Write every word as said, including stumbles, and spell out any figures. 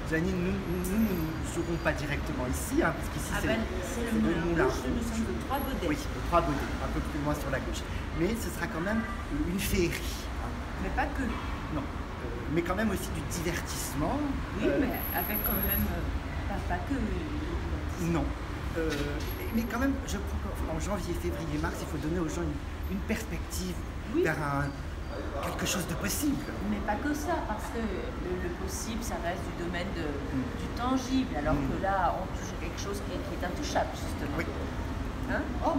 Janine, nous, nous, nous ne jouerons pas directement ici, hein, parce qu'ici ah c'est ben, le, le moulin. Rouge, nous sommes de Trois-Baudets. Oui, de Trois-Baudets, un peu plus loin sur la gauche. Mais ce sera quand même une féerie. Hein. Mais pas que. Non, euh, mais quand même aussi du divertissement. Oui, euh, mais avec quand même, euh, pas, pas que. Non. Euh, mais quand même, je crois qu'en janvier, février, mars, il faut donner aux gens une, une perspective oui. vers un, quelque chose de possible. Mais pas que ça, parce que le, le possible, ça reste du domaine de, mm. du tangible, alors mm. que là, on touche quelque chose qui est, qui est intouchable, justement. Oui. Hein? Oh.